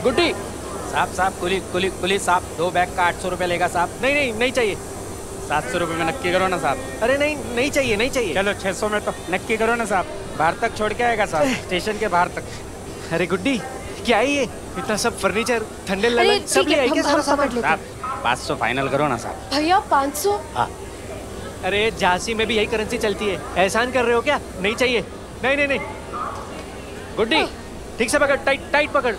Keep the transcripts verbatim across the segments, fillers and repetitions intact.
गुड्डी साहब साहब कुली कुली कुली साहब, दो बैग का आठ सौ रुपये लेगा साहब। नहीं नहीं नहीं चाहिए। सात सौ रुपये में नक्की करो ना साहब। अरे नहीं नहीं चाहिए नहीं चाहिए। चलो छः सौ में तो नक्की करो ना साहब। बाहर तक छोड़ के आएगा साहब, स्टेशन के बाहर तक। अरे गुड्डी क्या है ये, इतना सब फर्नीचर ठंडे ललन सब ले आए क्या सारा सामान? साहब पाँच सौ फाइनल करो ना साहब। भैया पाँच सौ? हाँ। अरे झांसी में भी यही करेंसी चलती है, एहसान कर रहे हो क्या? नहीं चाहिए। नहीं नहीं नहीं गुड्डी ठीक से पकड़, टाइट टाइट पकड़।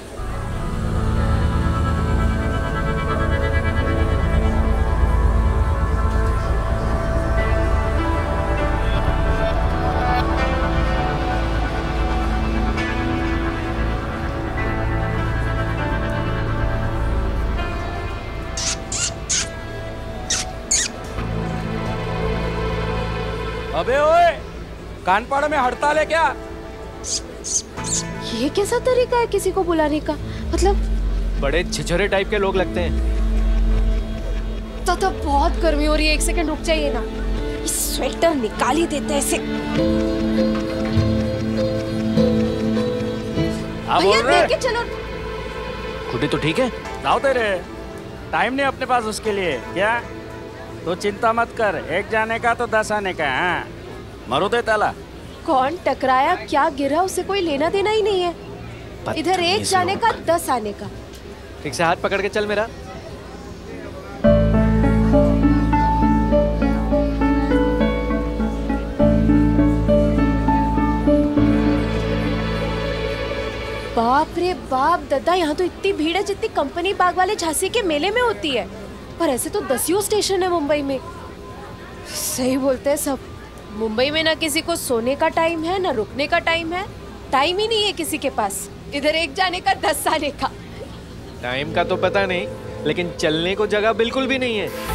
अबे ओए, कानपाड़ में हड़ताल है क्या? ये कैसा तरीका है किसी को बुलाने का? मतलब बड़े छिछोरे टाइप के लोग लगते हैं। तो तो बहुत गर्मी हो रही है, एक सेकंड रुक जाइए ना, इस स्वेटर निकाल ही देते हैं इसे। भैया देख के चलो। गुड्डी तो ठीक है? जाओ तेरे, टाइम नहीं अपने पास उसके लिए। क्या तो चिंता मत कर, एक जाने का तो दस आने का। हाँ मरो दे ताला। कौन टकराया क्या गिरा उसे कोई लेना देना ही नहीं है। इधर एक जाने का दस आने का। ठीक से हाथ पकड़ के चल मेरा। बाप रे बाप दादा, यहाँ तो इतनी भीड़ है जितनी कंपनी बाग वाले झांसी के मेले में होती है। पर ऐसे तो दसियों स्टेशन है मुंबई में। सही बोलते हैं सब, मुंबई में ना किसी को सोने का टाइम है ना रुकने का टाइम है, टाइम ही नहीं है किसी के पास। इधर एक जाने का दस आने का। टाइम का तो पता नहीं, लेकिन चलने को जगह बिल्कुल भी नहीं है।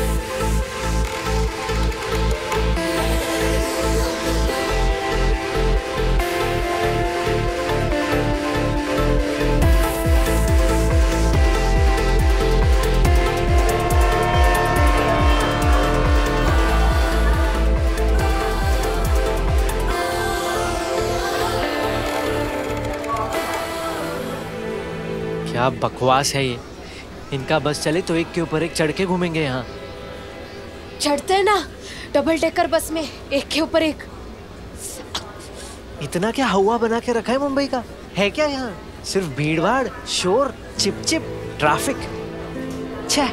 क्या बकवास है ये, इनका बस चले तो एक के ऊपर एक चढ़ के घूमेंगे यहाँ। चढ़ते ना डबल डेकर बस में, एक के ऊपर एक। इतना क्या हवा बना के रखा है मुंबई का, है क्या यहाँ? सिर्फ भीड़ भाड़, शोर, चिप चिप, ट्रैफिक। छे,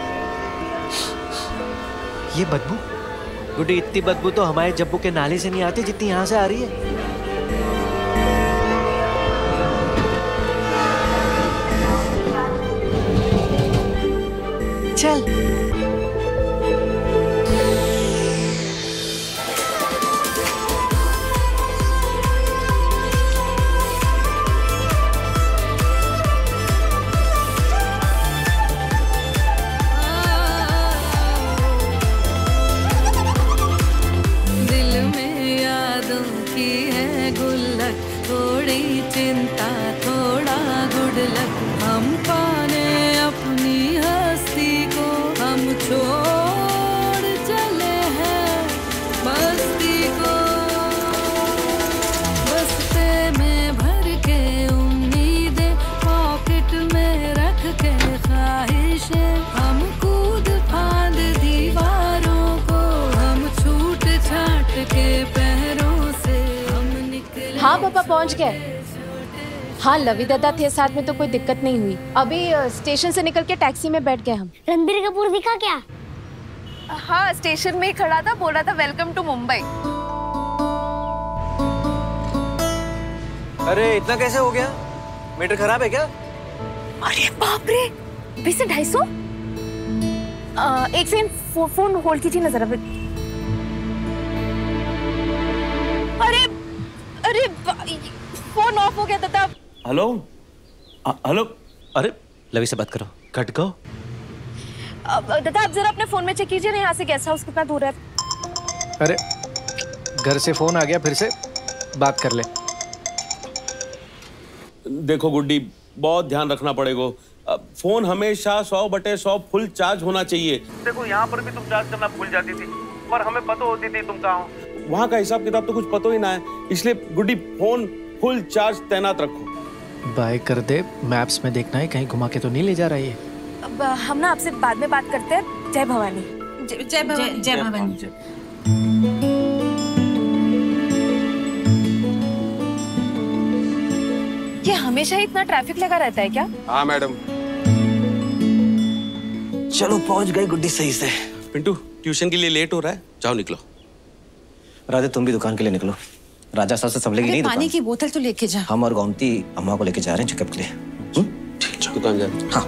ये बदबू गुड्डी, इतनी बदबू तो हमारे जब्बू के नाले से नहीं आती जितनी यहाँ से आ रही है। चल दिल में यादों की है गुल्लक, थोड़ी चिंता थोड़ा गुड लक, हम पाने अपनी हस्ती को हम छोड़ चले हैं मस्ती को। बस्ते में भर के उम्मीदें, पॉकेट में रख के ख्वाहिशें, हम कूद फांद दीवारों को, हम छूट छाट के पैरों से हम निकले। हाँ पापा पहुँच गए। हाँ लवी दादा थे साथ में तो कोई दिक्कत नहीं हुई। अभी स्टेशन से निकल के टैक्सी में बैठ गए हम। रणबीर कपूर दिखा क्या? हाँ स्टेशन में ही खड़ा था, बोल रहा था वेलकम टू मुंबई। अरे इतना कैसे हो गया? मीटर खराब है क्या? अरे बाप रे, वैसे ढाई सौ। एक सेकंड फो, फोन होल्ड कीजिए ना जरा। अरे अरे फोन ऑफ हो गया दादा। Hello hello. अरे लवी से बात करो, कट गो। दादा आप जरा अपने फोन में चेक कीजिए ना, यहाँ से गेस्ट हाउस कितना दूर है। अरे घर से फोन आ गया, फिर से बात कर ले। देखो गुड्डी, बहुत ध्यान रखना पड़ेगा। फोन हमेशा सौ बटे सौ फुल चार्ज होना चाहिए। देखो यहाँ पर भी तुम चार्ज करना भूल जाती थी, पर हमें पता होती थी तुम कहाँ हो। वहाँ का हिसाब किताब तो कुछ पता ही ना है, इसलिए गुड्डी फोन फुल चार्ज तैनात रखो। बाय कर दे, मैप्स में देखना है कहीं घुमा के तो नहीं ले जा रही है। अब हम ना आपसे बाद में बात करते हैं। जय भवानी। जय भवानी। जय भवानी। ये हमेशा ही इतना ट्रैफिक लगा रहता है क्या? हाँ मैडम। चलो पहुंच गए गुड्डी सही से। पिंटू ट्यूशन के लिए लेट हो रहा है, जाओ निकलो। राधे तुम भी दुकान के लिए निकलो। राजा साहब से सब लेगी नहीं दुकान। पानी की बोतल तो लेके जा। हम और गोमती अम्मा को लेके जा रहे हैं चेकअप के लिए। ठीक, दुकान जा। हाँ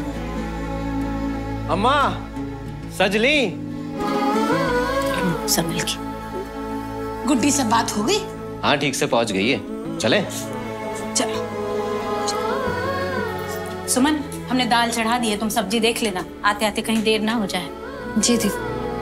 अम्मा सजली। संभल के। गुड्डी से बात हो गई? हाँ ठीक से पहुंच गई है। चले चलो। सुमन हमने दाल चढ़ा दी है, तुम सब्जी देख लेना, आते आते कहीं देर ना हो जाए। जी दीदी।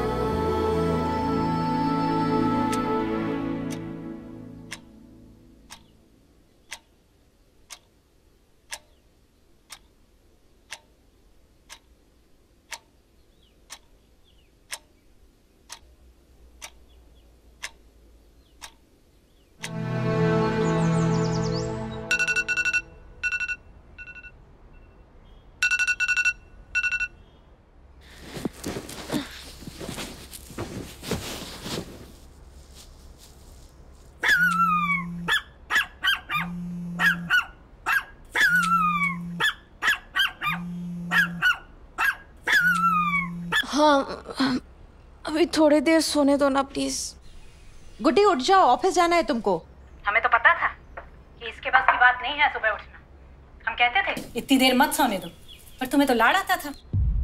हाँ अभी थोड़ी देर सोने दो ना प्लीज। गुड्डी उठ जाओ, ऑफिस जाना है तुमको। हमें तो पता था कि इसके बस की बात नहीं है सुबह उठना। हम कहते थे इतनी देर मत सोने दो, पर तुम्हें तो लाड़ आता था।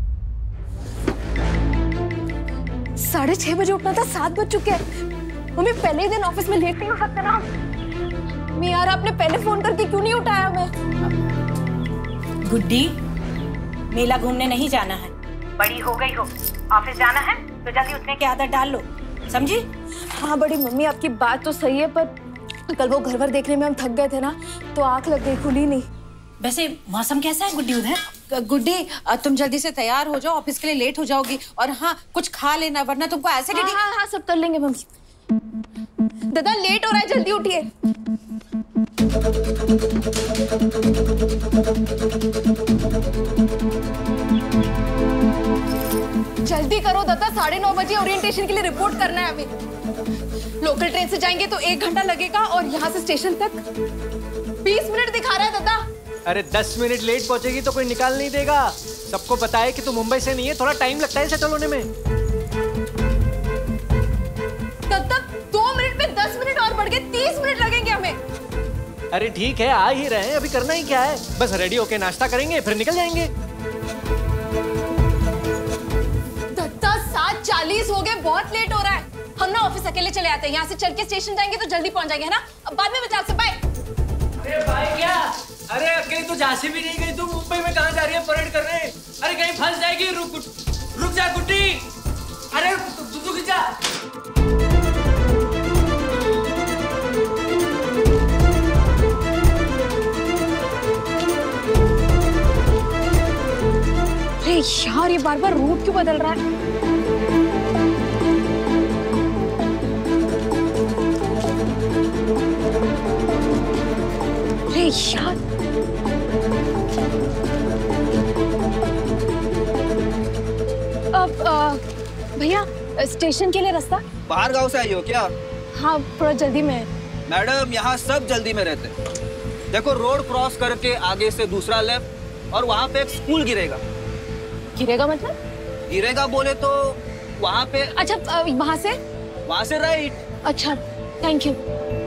साढ़े छह बजे उठना था, सात बज चुके हैं। मम्मी पहले ही दिन ऑफिस में लेट नहीं हो सकते ना। मैं यार आपने पहले फोन करके क्यों नहीं उठाया हमें? गुड्डी मेला घूमने नहीं जाना है, बड़ी हो गई हो, ऑफिस जाना है तो जल्दी उठने की आदत डाल लो, समझी? हाँ बड़ी मम्मी आपकी बात तो सही है, पर कल वो घर भर देखने में हम थक गए थे ना, तो आंख लग गई, खुली नहीं। वैसे मौसम कैसा है गुड्डी उधर? गुड्डी तुम जल्दी से तैयार हो जाओ, ऑफिस के लिए लेट हो जाओगी। और हाँ कुछ खा लेना वरना तुमको एसिडिटी। हाँ, हाँ हाँ सब कर लेंगे मम्मी। दादा लेट हो रहा है, जल्दी उठिए। जल्दी करो दादा, साढ़े नौ बजे ओरिएंटेशन के लिए रिपोर्ट करना है अभी। लोकल ट्रेन से जाएंगे तो एक घंटा लगेगा और यहाँ से स्टेशन तक बीस मिनट दिखा रहा है दादा। अरे दस मिनट लेट पहुंचेगी तो कोई निकाल नहीं देगा। सबको पता है कि तू मुंबई से नहीं है, थोड़ा टाइम लगता है सेटल होने में। तब तक दो मिनट में दस मिनट और बढ़ गए, तीस मिनट लगेंगे हमें। अरे ठीक है, आ ही रहे हैं, अभी करना ही क्या है, बस रेडी होके नाश्ता करेंगे फिर निकल जाएंगे। दत्ता सात चालीस हो गए, बहुत लेट हो रहा है। हम ना ऑफिस अकेले चले आते हैं, यहाँ से चल के स्टेशन जाएंगे तो जल्दी पहुंच जाएंगे, है ना? अब बाद में बचा से बाय। अरे भाई क्या? अरे अकेली तो झांसी भी नहीं गई, तू मुंबई में कहाँ जा रही है परेड करने? अरे कहीं फंस जाएगी, रुक रुक जा गुड्डी। अरे तू रुक जा। अरे यार ये बार बार रूट क्यों बदल रहा है? अरे यार अब भैया स्टेशन के लिए रास्ता? बाहर गांव से आई हो क्या? हाँ थोड़ा जल्दी में है। मैडम यहाँ सब जल्दी में रहते हैं। देखो रोड क्रॉस करके आगे से दूसरा लेफ्ट और वहाँ पे एक स्कूल गिरेगा। गिरेगा मतलब? गिरेगा बोले तो वहाँ पे। अच्छा वहाँ से? वहाँ से राइट। अच्छा थैंक यू।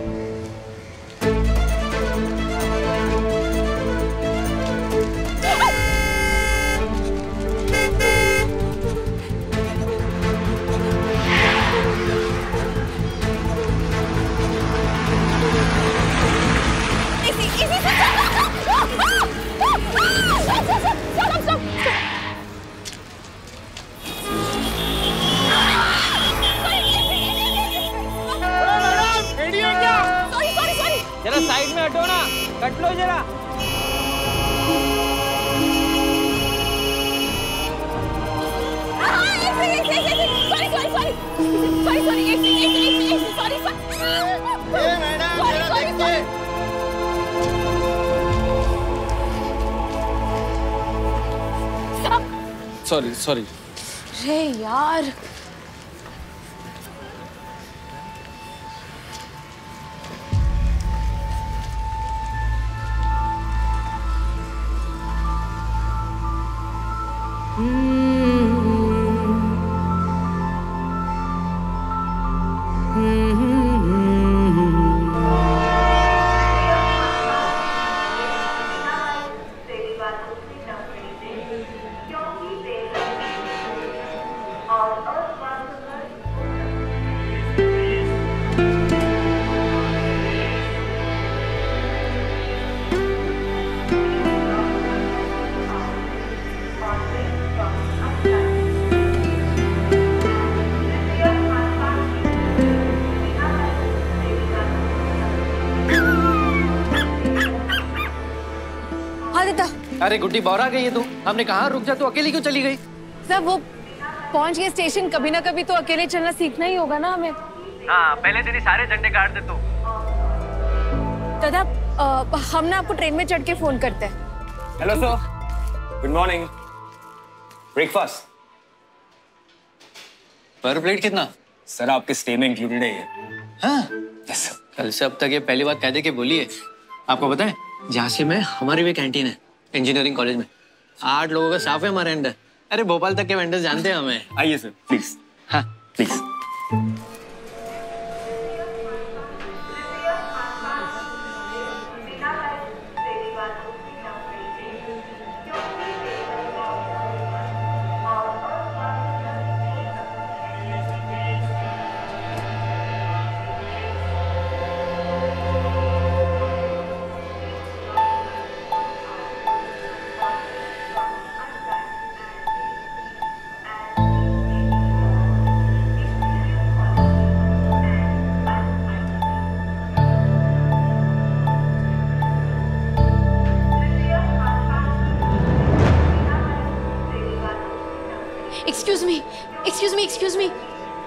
जरा साइड में हटो ना, कट लो जरा। Sorry sorry. रे यार अरे गुड्डी बौरा गई है तू। हमने कहा रुक जा, तू अकेली क्यों चली गई? सर वो पहुंच गए स्टेशन, कभी ना कभी तो अकेले चलना सीखना ही होगा ना हमें। हाँ, पहले दिन ही सारे झंडे काट दे तू। दादा हम ना आपको ट्रेन में चढ़ के फोन करते हैं। Hello sir, good morning. Breakfast पर प्लेट कितना? सर आपके स्टे में इंक्लूडेड है ये। हाँ यस सर। कल से अब तक ये पहली बात कह दे के बोली है। आपको पता है झांसी में हमारी भी कैंटीन है इंजीनियरिंग कॉलेज में। आठ लोगों का स्टाफ है हमारे अंदर। अरे भोपाल तक के वेंडर्स जानते हैं हमें। आइए सर प्लीज। हाँ please. Excuse me, excuse me, excuse me.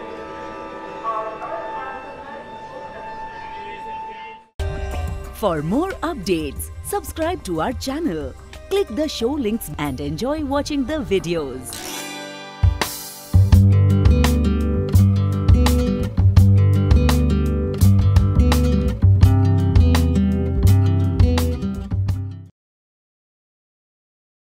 For more updates, subscribe to our channel, click the show links and enjoy watching the videos.